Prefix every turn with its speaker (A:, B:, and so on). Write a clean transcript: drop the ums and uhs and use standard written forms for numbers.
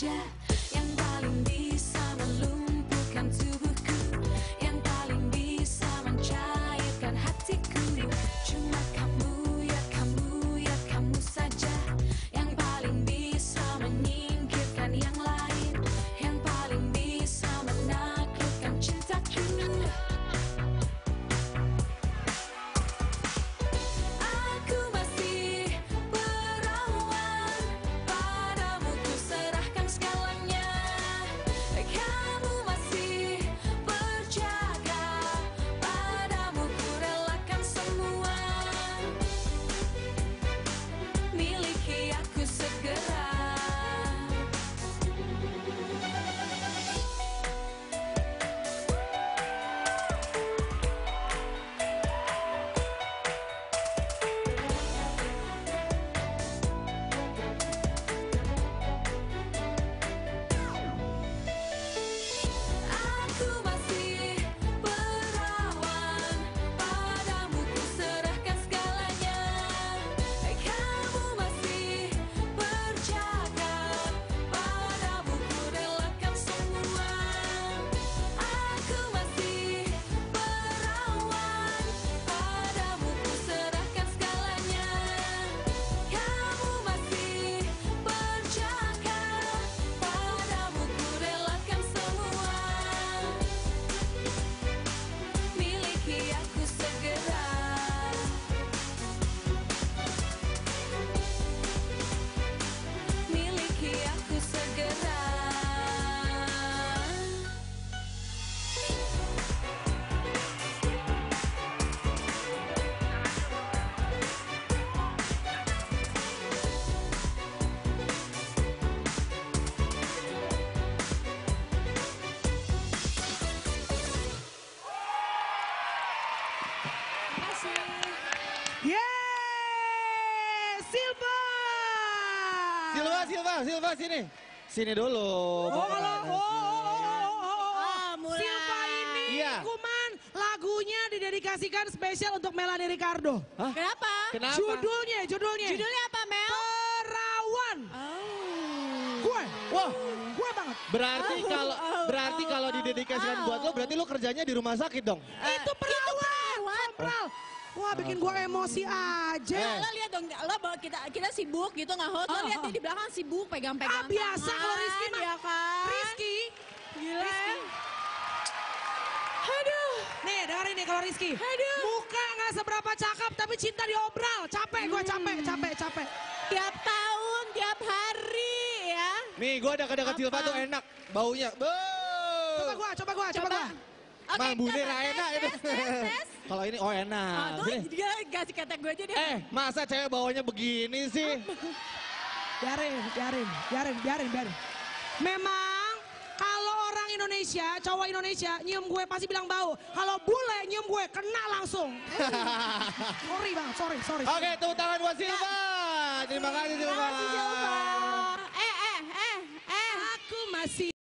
A: saja yang paling bisa melumpuhkan tubuhku, yang paling bisa mencairkan hatiku. Cuma kamu ya kamu ya kamu saja yang paling bisa menyingkirkan yang lain, yang paling bisa menaklukkan cintaku. Aku masih perawan, padamu ku serahkan segalanya. Kamu masih berjaga, padamu ku relakan semua. Miliki aku segera. Aku masih perawan, padamu ku serahkan segalanya. Kamu masih berjaga, padamu ku relakan semua. Aku masih perawan, padamu ku serahkan segalanya. Kamu masih berjaga, padamu ku relakan semua. Miliki aku segera. Miliki aku segera.
B: Yeay, Silva.
C: Silva sini. Sini dulu.
B: Silva ini
C: Iya.
B: Kuman lagunya didedikasikan spesial untuk Melanie Ricardo.
C: Hah?
D: Kenapa?
C: Kenapa?
B: Judulnya.
D: Judulnya apa, Mel?
B: Perawan.
D: Oh.
C: Wah,
B: Gue banget.
C: berarti kalau didedikasikan buat lo, berarti lo kerjanya di rumah sakit dong.
B: Itu perawan. Kompral. Wah, bikin gue emosi aja.
D: Lo lihat dong, lo bawa kita sibuk gitu nggak host, lo lihat dia di belakang sibuk pegang-pegang
B: Biasa kalau Rizky mah.
D: ya kan?
B: Rizky.
D: Gila.
B: Rizky.
D: Aduh.
B: Nih, dengerin nih kalau Rizky.
D: Aduh.
B: Muka nggak seberapa cakep, tapi cinta diobral. Capek gue, capek.
D: Tiap tahun, tiap hari ya.
C: Nih, gue ada dekat Silva tuh enak baunya.
B: Coba gua.
D: Oke,
C: Mang Bune
D: coba,
C: enak itu.
D: tes.
C: Kalau ini enak.
D: Tuh
C: Sini.
D: dia kasih kata gue aja deh.
C: Masa cewek baunya begini sih?
B: Biarin. Memang kalau orang Indonesia, cowok Indonesia nyium gue pasti bilang bau. Kalau bule nyium gue kena langsung. Sorry bang, sorry.
C: Oke, tepuk tangan buat Silva. Terima kasih Silva.
D: Makasih, Silva.
B: Aku masih